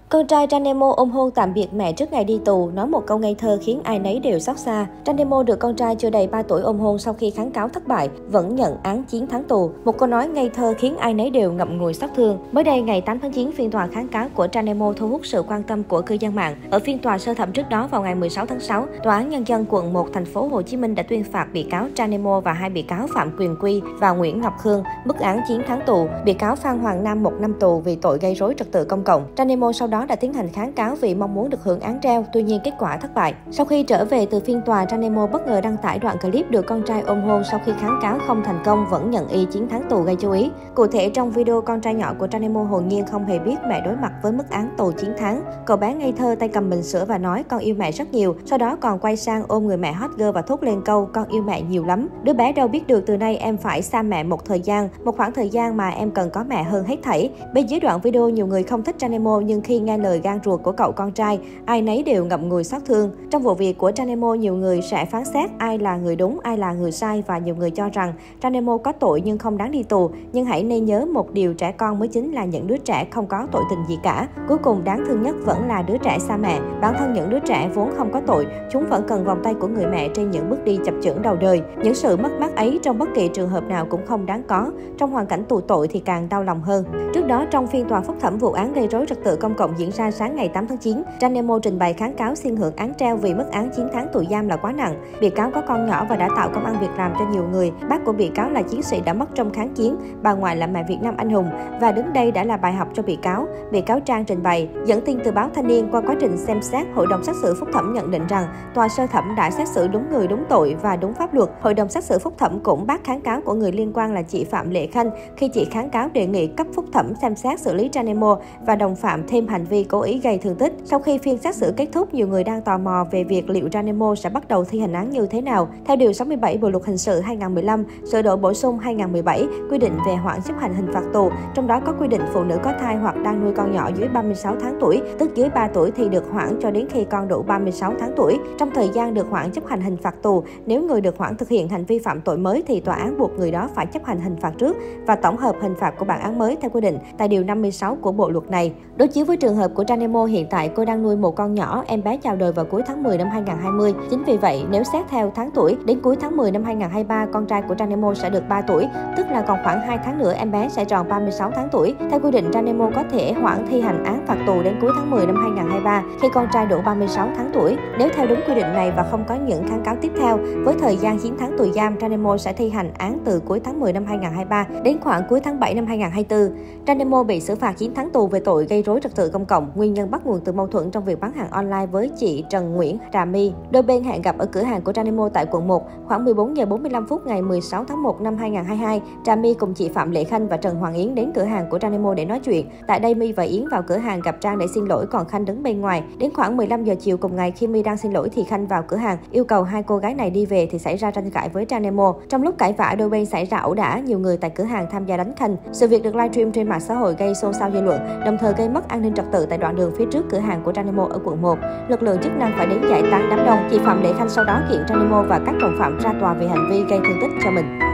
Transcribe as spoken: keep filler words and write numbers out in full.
Con trai Trang Nemo ôm hôn tạm biệt mẹ trước ngày đi tù, nói một câu ngây thơ khiến ai nấy đều xót xa. Trang Nemo được con trai chưa đầy ba tuổi ôm hôn sau khi kháng cáo thất bại, vẫn nhận án chín tháng tù. Một câu nói ngây thơ khiến ai nấy đều ngậm ngùi xót thương. Mới đây, ngày tám tháng chín, phiên tòa kháng cáo của Trang Nemo thu hút sự quan tâm của cư dân mạng. Ở phiên tòa sơ thẩm trước đó vào ngày mười sáu tháng sáu, Tòa án Nhân dân quận một thành phố Hồ Chí Minh đã tuyên phạt bị cáo Trang Nemo và hai bị cáo Phạm Quyền Quy và Nguyễn Ngọc Khương mức án chín tháng tù. Bị cáo Phan Hoàng Nam một năm tù vì tội gây rối trật tự công cộng. Trang Nemo sau đó đã tiến hành kháng cáo vì mong muốn được hưởng án treo, tuy nhiên kết quả thất bại. Sau khi trở về từ phiên tòa, Trang Nemo bất ngờ đăng tải đoạn clip được con trai ôm hôn sau khi kháng cáo không thành công vẫn nhận y chín tháng tù gây chú ý. Cụ thể trong video, con trai nhỏ của Trang Nemo hồn nhiên không hề biết mẹ đối mặt với mức án tù chín tháng. Cậu bé ngây thơ tay cầm bình sữa và nói con yêu mẹ rất nhiều, sau đó còn quay sang ôm người mẹ hot girl và thốt lên câu con yêu mẹ nhiều lắm. Đứa bé đâu biết được từ nay em phải xa mẹ một thời gian, một khoảng thời gian mà em cần có mẹ hơn hết thảy. Bên dưới đoạn video, nhiều người không thích Trang Nemo nhưng khi nghe lời gan ruột của cậu con trai, ai nấy đều ngậm ngùi xót thương. Trong vụ việc của Trang Nemo, nhiều người sẽ phán xét ai là người đúng, ai là người sai và nhiều người cho rằng Trang Nemo có tội nhưng không đáng đi tù. Nhưng hãy nên nhớ một điều, trẻ con mới chính là những đứa trẻ không có tội tình gì cả. Cuối cùng đáng thương nhất vẫn là đứa trẻ xa mẹ. Bản thân những đứa trẻ vốn không có tội, chúng vẫn cần vòng tay của người mẹ trên những bước đi chập chững đầu đời. Những sự mất mát ấy trong bất kỳ trường hợp nào cũng không đáng có. Trong hoàn cảnh tù tội thì càng đau lòng hơn. Trước đó, trong phiên tòa phúc thẩm vụ án gây rối trật tự công cộng diễn ra sáng ngày tám tháng chín, Trang Nemo trình bày kháng cáo xin hưởng án treo vì mức án chín tháng tù giam là quá nặng. Bị cáo có con nhỏ và đã tạo công ăn việc làm cho nhiều người. Bác của bị cáo là chiến sĩ đã mất trong kháng chiến, bà ngoại là mẹ Việt Nam anh hùng và đến đây đã là bài học cho bị cáo. Bị cáo Trang trình bày, dẫn tin từ báo Thanh niên, qua quá trình xem xét, hội đồng xét xử phúc thẩm nhận định rằng tòa sơ thẩm đã xét xử đúng người đúng tội và đúng pháp luật. Hội đồng xét xử phúc thẩm cũng bác kháng cáo của người liên quan là chị Phạm Lệ Khanh khi chị kháng cáo đề nghị cấp phúc thẩm xem xét xử lý Trang Nemo và đồng phạm thêm hành vi cố ý gây thương tích. Sau khi phiên xét xử kết thúc, nhiều người đang tò mò về việc liệu Trang Nemo sẽ bắt đầu thi hành án như thế nào. Theo điều sáu mươi bảy Bộ luật hình sự hai nghìn không trăm mười lăm, sửa đổi bổ sung hai nghìn không trăm mười bảy quy định về hoãn chấp hành hình phạt tù, trong đó có quy định phụ nữ có thai hoặc đang nuôi con nhỏ dưới ba mươi sáu tháng tuổi, tức dưới ba tuổi thì được hoãn cho đến khi con đủ ba mươi sáu tháng tuổi. Trong thời gian được hoãn chấp hành hình phạt tù, nếu người được hoãn thực hiện hành vi phạm tội mới thì tòa án buộc người đó phải chấp hành hình phạt trước và tổng hợp hình phạt của bản án mới theo quy định tại điều năm mươi sáu của bộ luật này. Đối chiếu với trường hợp của Trang Nemo, hiện tại cô đang nuôi một con nhỏ, em bé chào đời vào cuối tháng mười năm hai nghìn không trăm hai mươi. Chính vì vậy, nếu xét theo tháng tuổi, đến cuối tháng mười năm hai nghìn không trăm hai mươi ba, con trai của Trang Nemo sẽ được ba tuổi, tức là còn khoảng hai tháng nữa em bé sẽ tròn ba mươi sáu tháng tuổi. Theo quy định, Trang Nemo có thể hoãn thi hành án phạt tù đến cuối tháng mười năm hai nghìn không trăm hai mươi ba khi con trai đủ ba mươi sáu tháng tuổi. Nếu theo đúng quy định này và không có những kháng cáo tiếp theo, với thời gian chín tháng tù giam, Trang Nemo sẽ thi hành án từ cuối tháng mười năm hai nghìn không trăm hai mươi ba đến khoảng cuối tháng bảy năm hai nghìn không trăm hai mươi tư. Trang Nemo bị xử phạt chín tháng tù về tội gây rối trật tự công cộng. Nguyên nhân bắt nguồn từ mâu thuẫn trong việc bán hàng online với chị Trần Nguyễn Trà My. Đôi bên hẹn gặp ở cửa hàng của Trang Nemo tại quận một. Khoảng mười bốn giờ bốn mươi lăm phút ngày mười sáu tháng một năm hai nghìn không trăm hai mươi hai, Trà My cùng chị Phạm Lệ Khanh và Trần Hoàng Yến đến cửa hàng của Trang Nemo để nói chuyện. Tại đây, My và Yến vào cửa hàng gặp Trang để xin lỗi, còn Khanh đứng bên ngoài. Đến khoảng mười lăm giờ chiều cùng ngày, khi My đang xin lỗi thì Khanh vào cửa hàng yêu cầu hai cô gái này đi về thì xảy ra tranh cãi với Trang Nemo. Trong lúc cãi vã, đôi bên xảy ra ẩu đả, nhiều người tại cửa hàng tham gia đánh Khanh. Sự việc được livestream trên mạng xã hội gây xôn xao dư luận, đồng thời gây mất an ninh trật tự tại đoạn đường phía trước cửa hàng của Trang Nemo ở quận một. Lực lượng chức năng phải đến giải tán đám đông. Chị Phạm Lệ Khanh sau đó kiện Trang Nemo và các đồng phạm ra tòa vì hành vi gây thương tích cho mình.